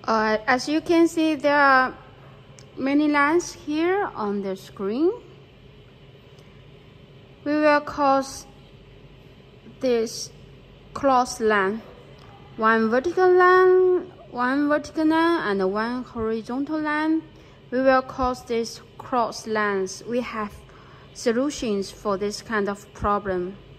As you can see, there are many lines here on the screen. We will call this cross line. One vertical line, and one horizontal line. We will call this cross lines. We have solutions for this kind of problem.